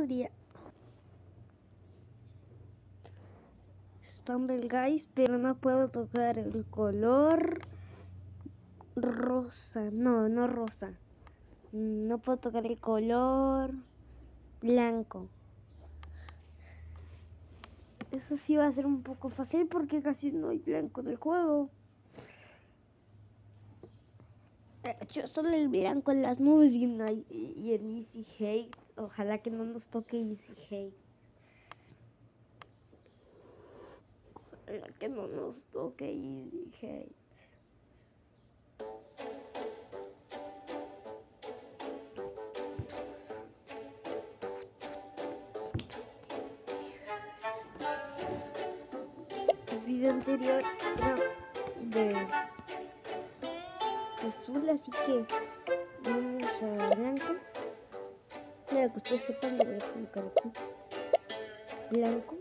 día. Stumble Guys, pero no puedo tocar el color rosa. No rosa. No puedo tocar el color blanco. Eso sí va a ser un poco fácil porque casi no hay blanco en el juego. Yo solo el blanco en las nubes y en Easy Hates. Ojalá que no nos toque Easy Hates. Ojalá que no nos toque Easy Hates. El video anterior era de azul, así que vamos a blanco. Para que ustedes sepan, lo voy a colocar aquí. Blanco.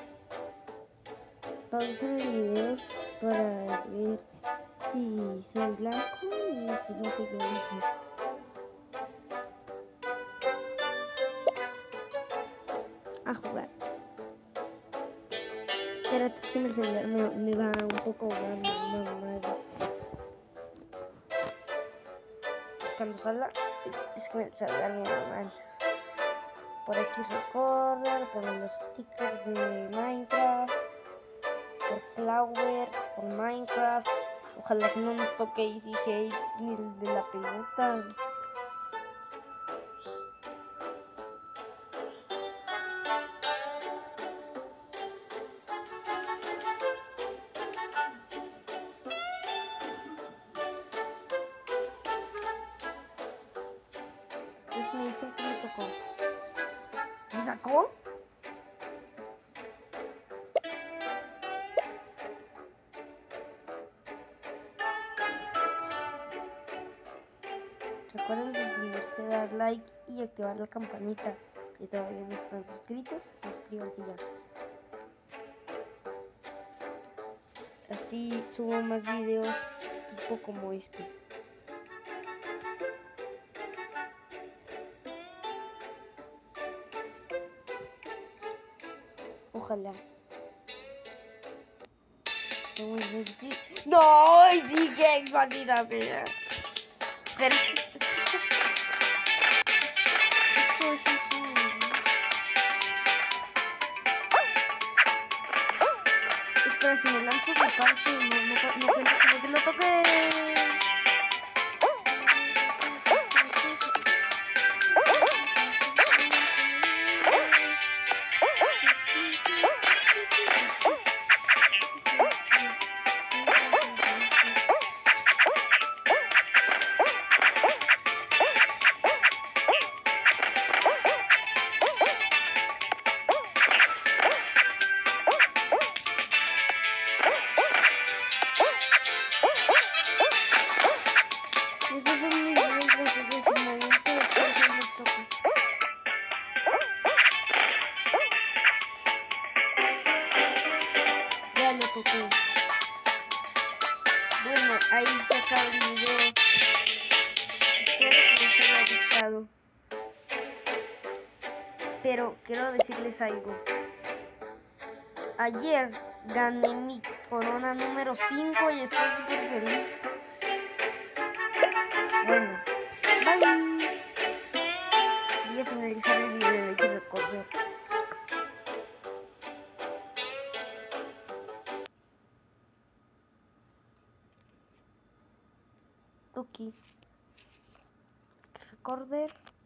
Pausar el video para ver si soy blanco y si no soy blanco. A jugar. Espérate, es que el celular me va un poco mal. Cuando salga, es que el celular me va mal. Por aquí recorrer, por los stickers de Minecraft, por Clover, por Minecraft. Ojalá que no nos toque Easy Hates ni el de la pelota. Ustedes me dicen que me tocó. ¿Me sacó? Recuerden suscribirse, dar like y activar la campanita. Si todavía no están suscritos, suscríbanse ya. Así subo más videos tipo como este. Ojalá. No, dije maldita sea. Pero espera, si me lanzo de falso, no que lo toque. Esos son mis reglas de ese momento de que se me toque. Ya lo toqué. Bueno, ahí se acaba el video. Espero que les haya gustado. Pero quiero decirles algo. Ayer gané mi corona número 5 y estoy súper feliz. Bueno, bye. Voy a finalizar el video de que recorrer. Tuki. Recorder.